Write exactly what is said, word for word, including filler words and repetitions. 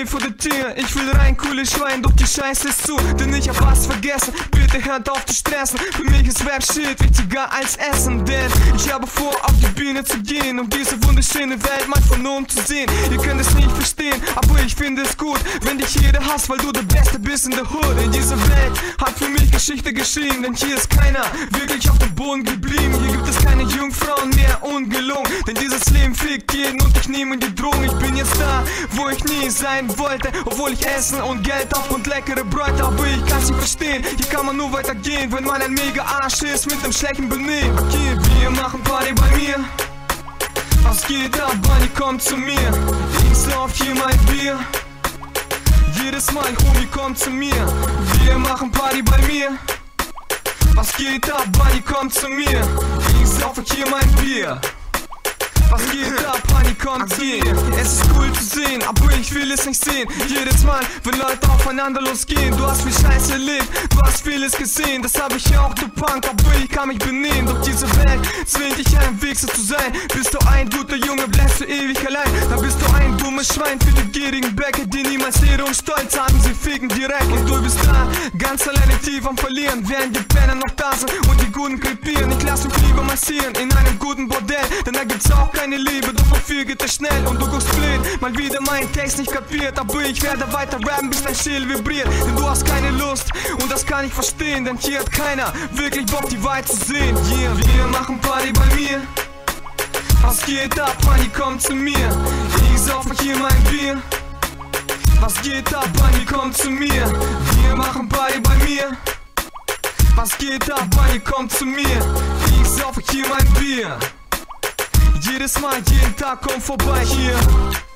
stehe vor der Tür. Ich will rein, cooles Schwein, doch die Scheiße ist zu. Denn ich hab was vergessen, bitte hört auf zu stressen. Für mich ist Rap-Shit wichtiger als Essen. Denn ich habe vor, auf die Bühne zu gehen, um diese wunderschöne Welt mal von oben zu sehen. Ihr könnt es nicht verstehen, aber ich finde es gut, wenn dich jeder hasst, weil du der Beste bist in der Hood. In dieser Welt hat für mich Geschichte geschrieben, denn hier ist keiner wirklich auf dem Boden geblieben. Hier gibt es keine Jungfrauen mehr, ungelungen, denn dieses Leben fickt jeden und ich nehme die Drohung. Ich bin jetzt da, wo ich nie sein wollte, obwohl ich Essen und Geld hab und leckere Bräute, aber ich kann's nicht verstehen. Hier kann man nur weitergehen, wenn man ein mega Arsch ist mit dem schlechten Benehmen. Okay, wir machen Party bei mir. Was geht ab, Bunny, komm zu mir. Links läuft hier mein Bier. Jedes Mal, Homie, komm zu mir. Wir machen Party bei mir. Was geht ab, Bunny, komm zu mir. Links läuft hier mein Bier. Was geht ab, Bunny, komm zu mir. Es ist cool zu sehen, aber ich will es nicht sehen. Jedes Mal, wenn Leute aufeinander losgehen. Du hast viel Scheiße erlebt, du hast vieles gesehen. Das hab ich auch, du Punk, aber ich kann mich benehmen. Doch diese Welt zwingt dich ein Wichser zu sein. Bist du ein guter Junge, bleibst du ewig allein. Dann bist du ein dummes Schwein für die gierigen Bäcker, die niemals Ehre und Stolz haben, sie ficken direkt. Und du bist da, ganz alleine tief am Verlieren, während die Penner noch da sind und die Guten krepieren. Ich lass mich lieber massieren in einem guten Bordell, denn da gibt's auch keine Liebe, doch wofür geht es schnell und du guckst blind. Mal wieder meinen Text nicht kapiert, aber ich werde weiter rappen, bis dein Schädel vibriert. Denn du hast keine Lust und das kann ich verstehen, denn hier hat keiner wirklich Bock, die Wahrheit zu sehen. Yeah, wir machen Party bei mir. Was geht ab, Bunny, komm zu mir. Ich saufe hier mein Bier. Was geht ab, Bunny, komm zu mir. Wir machen Party bei mir. Was geht ab, Bunny, komm zu mir. Ich saufe hier mein Bier. Jedes Mal, jeden Tag, komm vorbei hier.